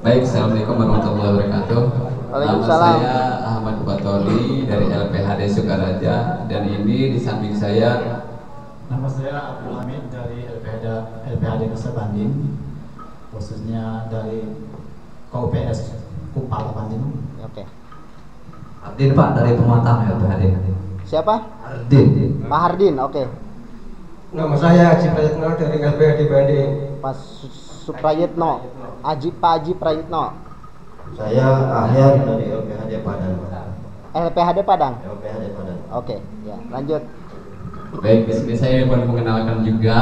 Baik, Assalamualaikum warahmatullahi wabarakatuh. Nama Waalaikumsalam. saya Ahmad Batoli dari LPHD Sukaraja, dan ini di samping saya. Nama saya Abdul Hamid dari LPHD Nusa Banding, khususnya dari KUPS Kupal Bandung. Oke. Ardin Pak dari Pematang LPHD. Siapa? Ardin. Pak Hardin. Oke. Nama saya Haji Prayitno dari LPHD Banding. Pak Suprayitno. Pak Haji Prayitno. Saya Ahyan dari LPHD Padang. LPHD Padang. LPHD Padang. Oke, ya, lanjut. Baik, di sini saya akan mengenalkan juga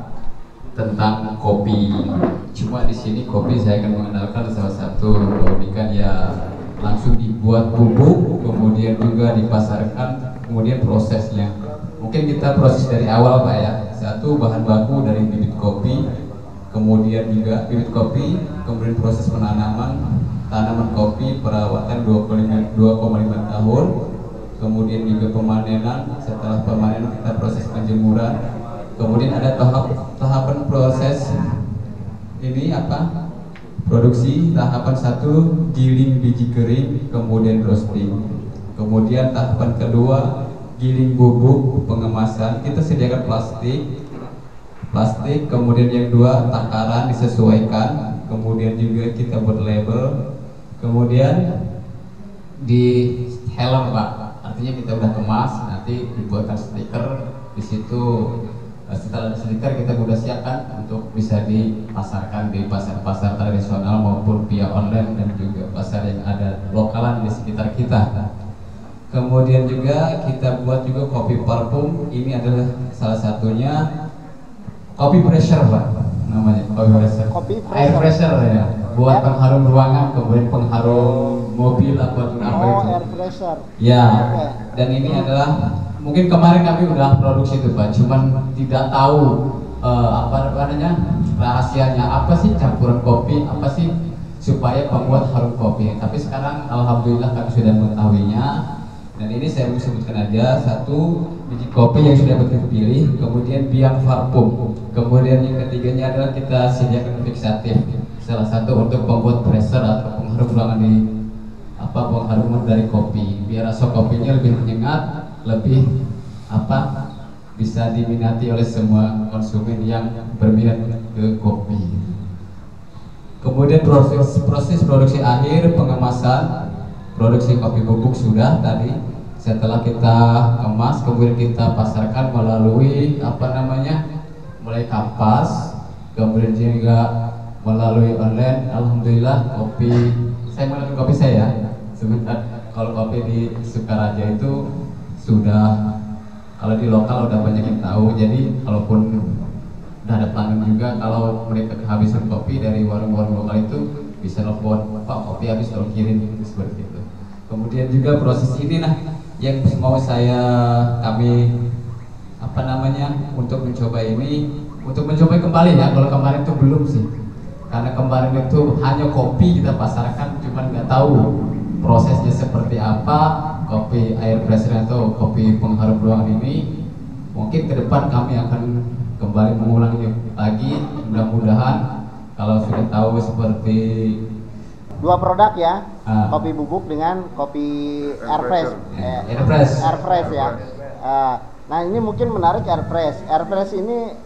tentang kopi. Cuma di sini kopi saya akan mengenalkan salah satu keunikan ya, langsung dibuat bubuk, kemudian juga dipasarkan, kemudian prosesnya. Mungkin kita proses dari awal Pak ya. Satu, bahan baku dari bibit kopi, kemudian juga bibit kopi, kemudian proses penanaman tanaman kopi, perawatan 2,5 tahun, kemudian juga pemanenan. Setelah pemanenan kita proses penjemuran, kemudian ada tahapan proses ini apa? Produksi. Tahapan satu, giling biji kering, kemudian roasting. Kemudian tahapan kedua, giling bubuk, pengemasan. Kita sediakan plastik, kemudian yang dua, takaran disesuaikan, kemudian juga kita buat label, kemudian di helm Pak, artinya kita udah kemas, nanti dibuatkan stiker di situ. Setelah stiker kita udah siapkan untuk bisa dipasarkan di pasar-pasar tradisional maupun via online dan juga pasar yang ada lokalan di sekitar kita. Kemudian juga kita buat juga kopi parfum. Ini adalah salah satunya kopi pressure Pak, namanya kopi pressure. Kopi Air pressure ya, buat Ya. pengharum ruangan, kemudian pengharum mobil ataupun apa Oh, itu. air pressure. Ya, Oke. dan ini adalah mungkin kemarin kami udah produksi itu Pak, cuman tidak tahu apa namanya rahasianya, apa sih campuran kopi, apa sih supaya membuat harum kopi. Tapi sekarang alhamdulillah kami sudah mengetahuinya, dan ini saya mau sebutkan aja. Satu, biji kopi yang sudah terpilih, kemudian biang parfum, kemudian yang ketiganya adalah kita sediakan fixatif, salah satu untuk membuat pressure atau pengharum ruangan di pengharuman dari kopi, biar rasa kopinya lebih menyengat, lebih bisa diminati oleh semua konsumen yang berminat ke kopi. Kemudian proses produksi akhir, pengemasan, produksi kopi bubuk sudah tadi. Setelah kita kemas, kemudian kita pasarkan melalui mulai kampas, kemudian juga melalui online. Alhamdulillah kopi saya melalui kopi saya sebentar. Kalau kopi di Sukaraja itu sudah, kalau di lokal udah banyak yang tahu. Jadi kalaupun udah ada pelanggan juga, kalau mereka kehabisan kopi dari warung-warung lokal itu bisa nelfon, Pak kopi habis tolong kirim, seperti itu. Kemudian juga proses ini yang mau kami untuk mencoba ini, untuk mencoba kembali ya. Kalau kemarin itu belum sih, karena kemarin itu hanya kopi kita pasarkan, cuman nggak tahu prosesnya seperti apa kopi air pressure atau kopi pengharum ruangan ini. Mungkin ke depan kami akan kembali mengulangi lagi, mudah-mudahan kalau sudah tahu seperti Dua produk ya. Ah. Kopi bubuk dengan kopi airpress. Airpress. Airpress ya. Nah, ini mungkin menarik airpress. Airpress ini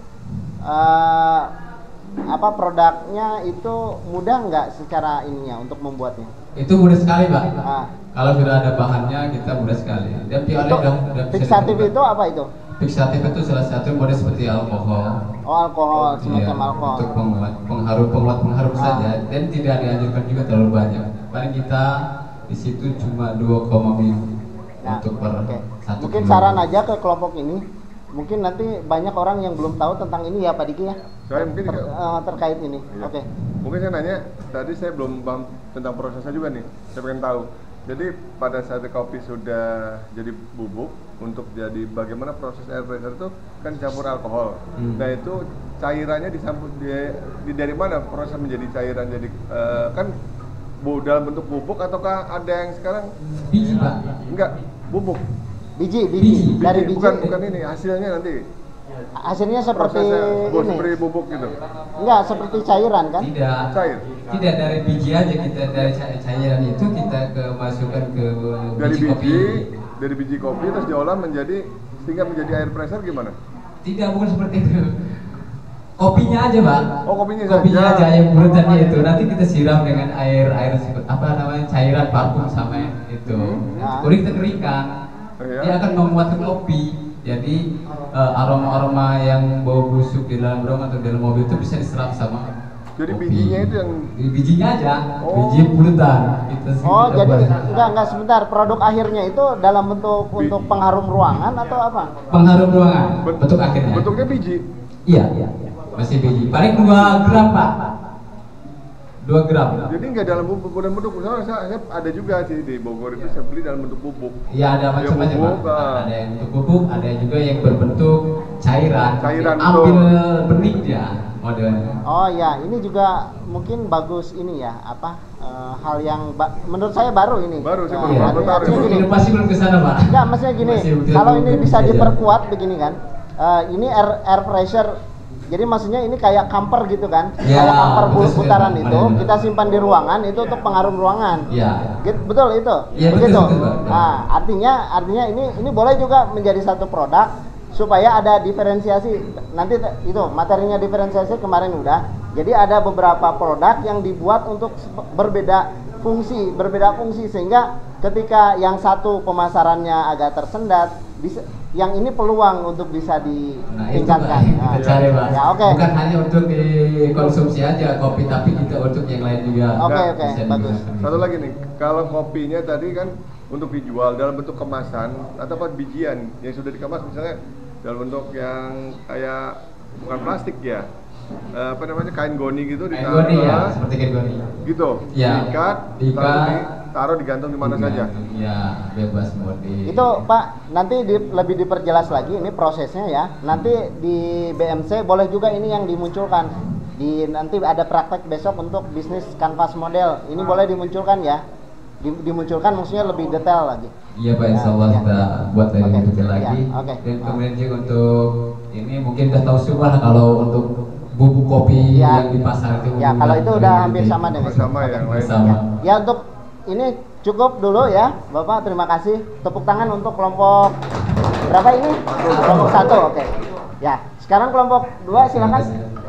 produknya itu mudah nggak secara ininya untuk membuatnya? Itu mudah sekali Pak. Ah. Kalau sudah ada bahannya kita mudah sekali. Dan Itu fixatif itu apa itu? Fixatif itu salah satu model seperti alkohol. Oh, alkohol, semacam Iya, alkohol. untuk pengharum saja, dan tidak dianjurkan juga terlalu banyak. Paling kita di situ cuma 2,5 Nah, untuk per oke. 1 Mungkin kilo. saran aja ke kelompok ini. Mungkin nanti banyak orang yang belum tahu tentang ini ya Pak Diki ya. Saya mungkin Terkait ini. Iya. Oke. Mungkin saya nanya, tadi saya belum paham tentang prosesnya juga nih. Saya pengen tahu. Jadi pada saat kopi sudah jadi bubuk, untuk jadi bagaimana proses air pressure itu kan campur alkohol. Nah itu cairannya dari mana proses menjadi cairan, jadi kan dalam bentuk bubuk ataukah ada yang sekarang biji Pak. enggak bubuk Biji dari biji. bukan ini hasilnya nanti Hasilnya seperti Prosesnya ini. seperti bubuk gitu. Enggak, seperti cairan kan? Tidak. Cair. Tidak dari biji aja kita, dari cairan itu kita masukkan ke Dari biji kopi. dari biji kopi terus diolah menjadi sehingga menjadi air pressure gimana? Tidak, bukan seperti itu. Kopinya aja, Pak. Oh, kopinya Kopinya saja. aja yang bulutannya itu. Nanti kita siram dengan air apa namanya cairan parfum sama itu. Nah. Kemudian kita keringkan. Iya. Dia akan menguatkan kopi. Jadi aroma-aroma yang bau busuk di dalam ruang atau di dalam mobil itu bisa diserap sama Jadi kopi. bijinya itu yang Bijinya aja, Oh. biji bulutan. Kita Oh, kita jadi buat. enggak sebentar. Produk akhirnya itu dalam bentuk untuk pengharum ruangan atau apa? Pengharum ruangan. Bentuk akhirnya. bentuknya biji. Iya, masih biji. Paling 2 gram, Pak. 2 gram. Jadi nggak dalam bubuk dalam bentuk. Misalnya saya ada juga sih di Bogor itu saya beli dalam bentuk bubuk. Ya ada macam-macam, Pak. bubuk, Ada yang bentuk bubuk, ada juga yang berbentuk cairan. Cairan, Ambil betul. benih dia modelnya. Oh ya, ini juga mungkin bagus ini ya, apa hal yang menurut saya baru ini. Baru sih, Nah, baru, Iya, baru, baru. artinya gini, Inovasi belum ke sana, Pak. enggak, maksudnya gini, Masih betul- kalau ini belum bisa jalan. diperkuat begini kan, ini air pressure, jadi maksudnya ini kayak kamper gitu kan, Ya, kayak kamper betul sekali, putaran Pak. itu, Benar. kita simpan di ruangan itu untuk pengharum ruangan. Iya. Betul itu, Iya, betul, begitu. betul, Pak. Nah, artinya ini boleh juga menjadi satu produk supaya ada diferensiasi. Nanti itu materinya diferensiasi kemarin udah. Jadi ada beberapa produk yang dibuat untuk berbeda fungsi sehingga ketika yang satu pemasarannya agak tersendat, yang ini peluang untuk bisa Nah, itu Pak, ditingkatkan. yang kita cari, Pak. Ya, oke. Bukan hanya untuk dikonsumsi aja kopi, tapi kita untuk yang lain juga. Oke, Nah, oke, bisa bagus. digunakan. Satu lagi nih, kalau kopinya tadi kan untuk dijual dalam bentuk kemasan atau apa bijian yang sudah dikemas misalnya dalam bentuk yang kayak bukan plastik ya, apa namanya kain goni gitu Kain goni ya, ditaruh, seperti kain goni. gitu, Ya. diikat, taruh digantung di mana saja. Ya, bebas mau di. Itu Pak, nanti lebih diperjelas lagi ini prosesnya ya. Nanti di BMC boleh juga ini yang dimunculkan. Nanti ada praktek besok untuk bisnis kanvas model. Ini boleh dimunculkan ya. Dimunculkan maksudnya lebih detail lagi. Iya Pak, insya Allah Ya, kita buat dari Oke. detail Ya, lagi. oke. Dan kemudian juga untuk ini mungkin udah tahu semua lah kalau untuk bubuk kopi Ya. yang di pasar itu. Ya, kalau itu udah hampir sama dengan Sama yang lain. Sama. Ya, untuk ini cukup dulu ya, Bapak. Terima kasih. Tepuk tangan untuk kelompok berapa ini? Kelompok 1, oke. Ya, sekarang kelompok 2 silakan.